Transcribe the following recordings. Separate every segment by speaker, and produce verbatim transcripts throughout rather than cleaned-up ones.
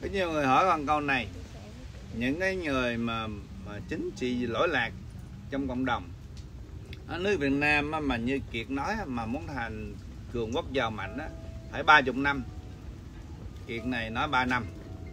Speaker 1: Có nhiều người hỏi con câu này, những cái người mà, mà chính trị lỗi lạc trong cộng đồng ở nước Việt Nam mà như Kiệt nói mà muốn thành cường quốc giàu mạnh đó, phải ba mươi năm. Kiệt này nói ba năm.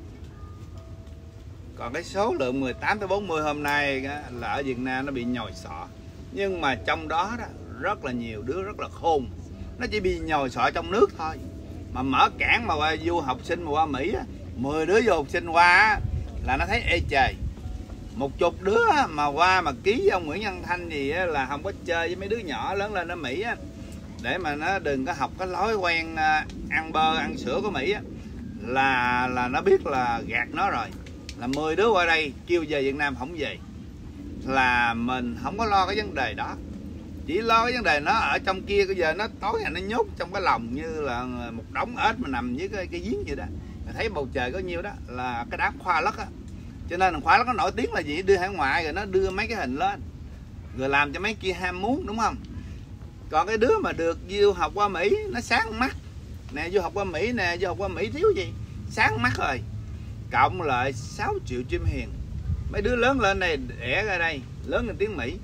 Speaker 1: Còn cái số lượng mười tám tới bốn mươi hôm nay là ở Việt Nam nó bị nhồi sọ. Nhưng mà trong đó, đó rất là nhiều đứa rất là khôn. Nó chỉ bị nhồi sọ trong nước thôi. Mà mở cảng mà qua du học sinh mà qua Mỹ á, mười đứa du học sinh qua á, là nó thấy ê trời. Một chục đứa mà qua mà ký với ông Nguyễn Văn Thanh gì á, là không có chơi với mấy đứa nhỏ lớn lên ở Mỹ á, để mà nó đừng có học cái thói quen ăn bơ ăn sữa của Mỹ á, là là nó biết là gạt nó rồi. Là mười đứa qua đây kêu về Việt Nam không về, là mình không có lo cái vấn đề đó, chỉ lo cái vấn đề nó ở trong kia. Bây giờ nó tối ngày nó nhốt trong cái lòng như là một đống ếch mà nằm dưới cái, cái giếng vậy đó. Thấy bầu trời có nhiêu đó là cái đám khoa lất á. Cho nên khoa lất nó nổi tiếng là gì? Đưa hải ngoại rồi nó đưa mấy cái hình lên rồi làm cho mấy kia ham muốn, đúng không? Còn cái đứa mà được du học qua Mỹ nó sáng mắt nè, du học qua Mỹ nè, du học qua Mỹ thiếu gì, sáng mắt rồi. Cộng lại sáu triệu chim hiền. Mấy đứa lớn lên này đẻ ra đây lớn lên tiếng Mỹ.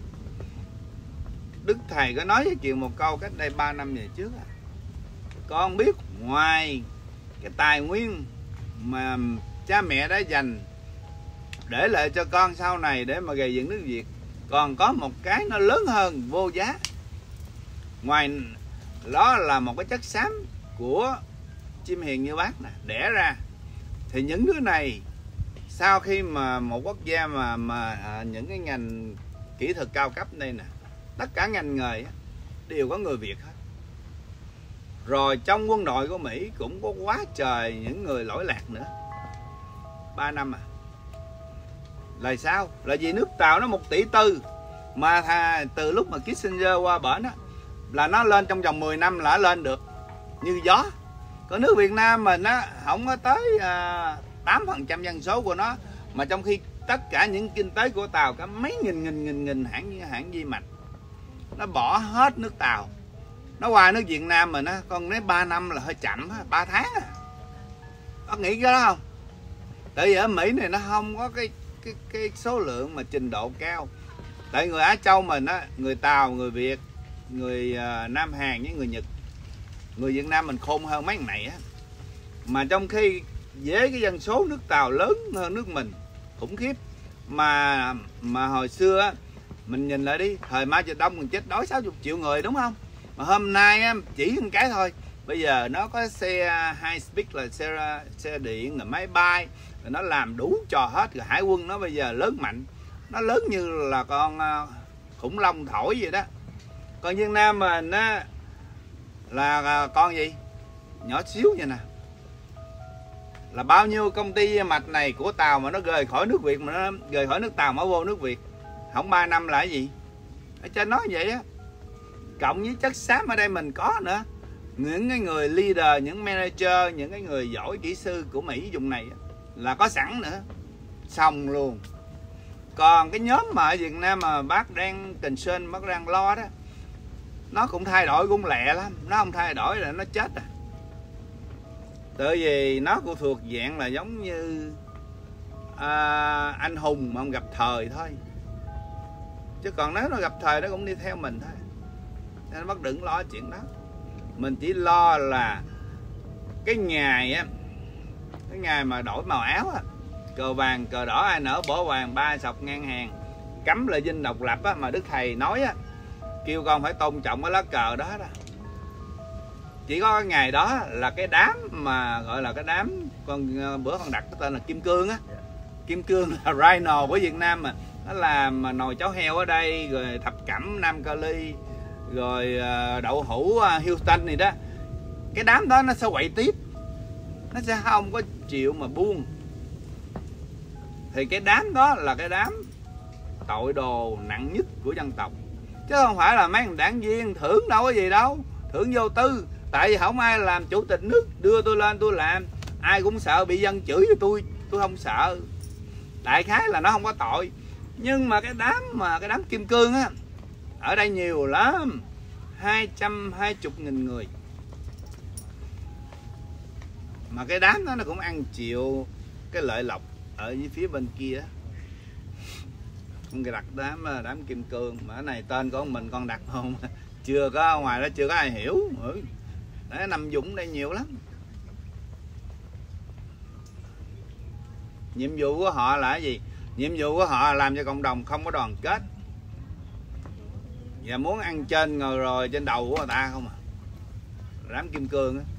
Speaker 1: Đức thầy có nói với Kiều một câu cách đây ba năm về trước, con biết ngoài cái tài nguyên mà cha mẹ đã dành để lại cho con sau này để mà gây dựng nước Việt, còn có một cái nó lớn hơn vô giá. Ngoài đó là một cái chất xám của chim hiền như bác nè đẻ ra. Thì những đứa này sau khi mà một quốc gia mà mà à, những cái ngành kỹ thuật cao cấp đây nè, tất cả ngành nghề á, đều có người Việt hết. Rồi trong quân đội của Mỹ cũng có quá trời những người lỗi lạc nữa. Ba năm à. Là sao? Là vì nước Tàu nó một tỷ tư. Mà thà, từ lúc mà Kissinger qua bển á, là nó lên trong vòng mười năm là lên được như gió. Còn nước Việt Nam mình á, không có tới à, tám phần trăm dân số của nó. Mà trong khi tất cả những kinh tế của Tàu có mấy nghìn nghìn nghìn nghìn hãng hãng di mạch, nó bỏ hết nước Tàu, nó qua nước Việt Nam mình á, con nói ba năm là hơi chậm á, ba tháng à. Có nghĩ cái đó không? Tại vì ở Mỹ này nó không có cái cái cái số lượng mà trình độ cao. Tại người Á Châu mình á, người Tàu, người Việt, người uh, Nam Hàn với người Nhật, người Việt Nam mình khôn hơn mấy thằng này á. Mà trong khi với cái dân số nước Tàu lớn hơn nước mình khủng khiếp, mà mà hồi xưa á, mình nhìn lại đi, thời Mao Trạch-đông còn chết đói sáu mươi triệu người, đúng không? Mà hôm nay á, chỉ một cái thôi, bây giờ nó có xe high speed là xe xe điện, rồi máy bay, rồi nó làm đủ trò hết. Rồi hải quân nó bây giờ lớn mạnh, nó lớn như là con khủng long thổi vậy đó. Còn Việt Nam mình á là con gì nhỏ xíu vậy nè. Là bao nhiêu công ty mạch này của Tàu mà nó rời khỏi nước Việt, mà nó rời khỏi nước Tàu mà vô nước Việt không ba năm là cái gì? Ở trên nói vậy á. Cộng với chất xám ở đây mình có nữa, những cái người leader, những manager, những cái người giỏi kỹ sư của Mỹ vùng này là có sẵn nữa, xong luôn. Còn cái nhóm mà ở Việt Nam mà bác đang concern, bác đang lo đó, nó cũng thay đổi cũng lẹ lắm, nó không thay đổi là nó chết à. Tại vì nó cũng thuộc dạng là giống như à, anh hùng mà không gặp thời thôi, chứ còn nếu nó gặp thời nó cũng đi theo mình thôi. Nên bác đừng lo chuyện đó. Mình chỉ lo là cái ngày á, cái ngày mà đổi màu áo á, cờ vàng cờ đỏ ai nở bỏ vàng ba sọc ngang hàng, cắm lại dinh độc lập á, mà Đức Thầy nói á, kêu con phải tôn trọng cái lá cờ đó đó. Chỉ có cái ngày đó là cái đám mà gọi là cái đám, con bữa con đặt cái tên là Kim Cương á. Kim Cương là Rhino của Việt Nam, mà nó làm mà nồi cháo heo ở đây, rồi thập cẩm Nam Cali, rồi đậu hũ Houston này đó. Cái đám đó nó sẽ quậy tiếp, nó sẽ không có chịu mà buông. Thì cái đám đó là cái đám tội đồ nặng nhất của dân tộc, chứ không phải là mấy đảng viên thưởng đâu có gì đâu, thưởng vô tư. Tại vì không ai làm chủ tịch nước đưa tôi lên tôi làm, ai cũng sợ bị dân chửi cho tôi, tôi không sợ. Đại khái là nó không có tội. Nhưng mà cái đám mà cái đám Kim Cương á, ở đây nhiều lắm, hai trăm hai mươi nghìn người. Mà cái đám đó nó cũng ăn chịu cái lợi lộc ở dưới phía bên kia. Con đặt đám đám kim cương mà cái này tên của mình con đặt không chưa có, ngoài đó chưa có ai hiểu. Ừ. Đấy, nằm dụng đây nhiều lắm. Nhiệm vụ của họ là cái gì? Nhiệm vụ của họ là làm cho cộng đồng không có đoàn kết và muốn ăn trên ngồi rồi trên đầu của người ta không à. Đám kim cương á.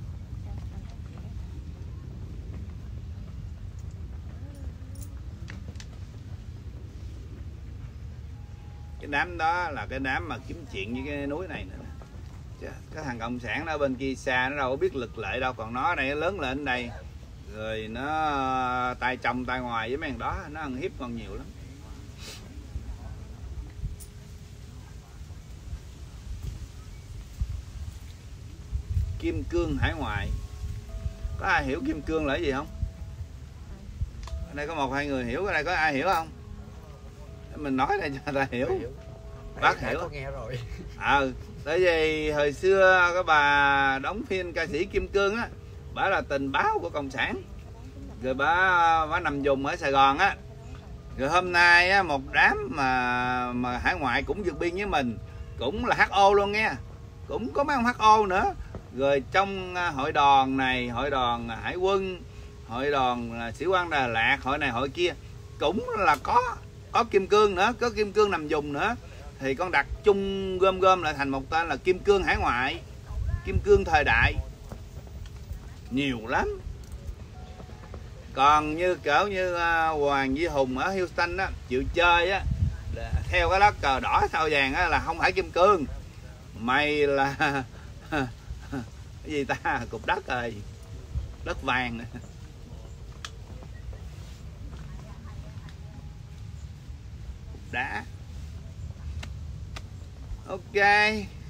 Speaker 1: Cái đám đó là cái đám mà kiếm chuyện với cái núi này nữa. Chứ cái thằng cộng sản nó bên kia xa, nó đâu có biết lực lệ đâu, còn nó ở đây nó lớn lên đây rồi nó tay trong tay ngoài với mấy thằng đó, nó ăn hiếp còn nhiều lắm. Kim cương hải ngoại, có ai hiểu kim cương là cái gì không? Ở đây có một hai người hiểu, ở đây có ai hiểu không? Mình nói đây cho ta hiểu. hiểu. Bác hiểu. Có nghe rồi. Ờ, à, tại vì hồi xưa cái bà đóng phim ca sĩ Kim Cương á, bà là tình báo của cộng sản, rồi bà bà nằm vùng ở Sài Gòn á. Rồi hôm nay á, một đám mà mà hải ngoại cũng vượt biên với mình, cũng là hát o luôn nghe, cũng có mấy ông hát o nữa. Rồi trong hội đoàn này, hội đoàn hải quân, hội đoàn sĩ quan Đà Lạt, hội này hội kia cũng là có có kim cương nữa, có kim cương nằm vùng nữa, thì con đặt chung gom gom lại thành một tên là kim cương hải ngoại, kim cương thời đại, nhiều lắm. Còn như kiểu như Hoàng Duy Hùng ở Houston á, chịu chơi á, theo cái lá cờ đỏ sao vàng á là không phải kim cương, mày là cái gì ta, cục đất rồi, đất vàng. Cục đá. Ok.